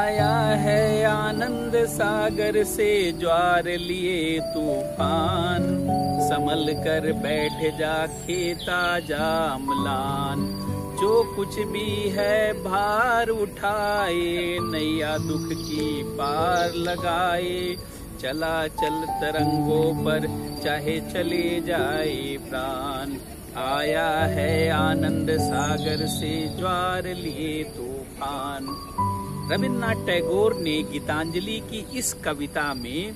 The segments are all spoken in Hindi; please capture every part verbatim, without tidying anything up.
आया है आनंद सागर से ज्वार लिए तूफान, संभल कर बैठ जा खेता जा अम्लान। जो कुछ भी है भार उठाए, नैया दुख की पार लगाए। चला चल तरंगों पर चाहे चले जाए प्राण, आया है आनंद सागर से ज्वार लिए तूफान। रविन्द्रनाथ टैगोर ने गीतांजलि की इस कविता में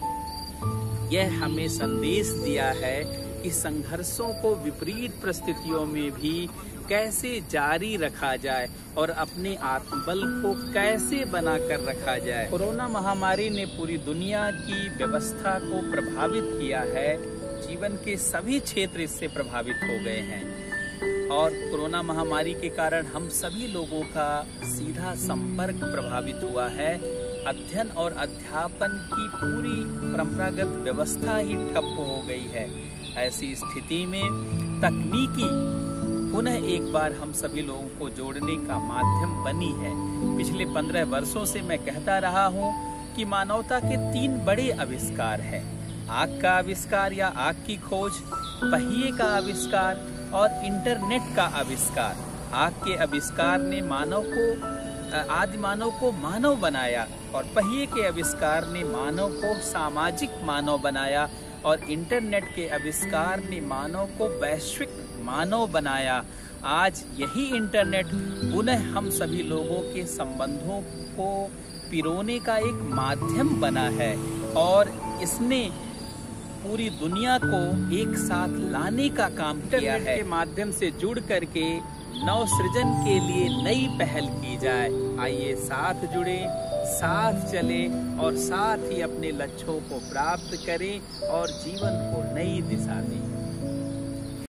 यह हमें संदेश दिया है कि संघर्षों को विपरीत परिस्थितियों में भी कैसे जारी रखा जाए और अपने आत्मबल को कैसे बनाकर रखा जाए। कोरोना महामारी ने पूरी दुनिया की व्यवस्था को प्रभावित किया है। जीवन के सभी क्षेत्र इससे प्रभावित हो गए हैं और कोरोना महामारी के कारण हम सभी लोगों का सीधा संपर्क प्रभावित हुआ है। अध्ययन और अध्यापन की पूरी परंपरागत व्यवस्था ही ठप हो गई है। ऐसी स्थिति में तकनीकी पुनः एक बार हम सभी लोगों को जोड़ने का माध्यम बनी है। पिछले पंद्रह वर्षों से मैं कहता रहा हूँ कि मानवता के तीन बड़े आविष्कार हैं, आग का आविष्कार या आग की खोज, पहिए का आविष्कार और इंटरनेट का आविष्कार। आग के आविष्कार ने मानव को आदि मानव को मानव बनाया और पहिए के आविष्कार ने मानव को सामाजिक मानव बनाया और इंटरनेट के आविष्कार ने मानव को वैश्विक मानव बनाया। आज यही इंटरनेट पुनः हम सभी लोगों के संबंधों को पिरोने का एक माध्यम बना है और इसने पूरी दुनिया को एक साथ लाने का काम किया है। के माध्यम से जुड़ करके नव सृजन के लिए नई पहल की जाए। आइए साथ जुड़े, साथ चले और साथ ही अपने लक्ष्यों को प्राप्त करें और जीवन को नई दिशा दें।